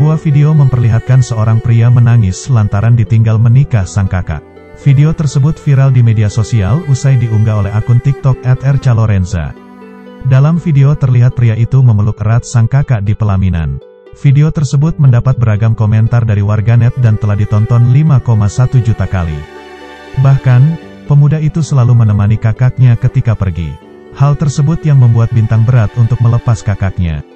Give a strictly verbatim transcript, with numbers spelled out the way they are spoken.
Sebuah video memperlihatkan seorang pria menangis lantaran ditinggal menikah sang kakak. Video tersebut viral di media sosial usai diunggah oleh akun TikTok et ercalorenza. Dalam video terlihat pria itu memeluk erat sang kakak di pelaminan. Video tersebut mendapat beragam komentar dari warganet dan telah ditonton lima koma satu juta kali. Bahkan, pemuda itu selalu menemani kakaknya ketika pergi. Hal tersebut yang membuat Bintang berat untuk melepas kakaknya.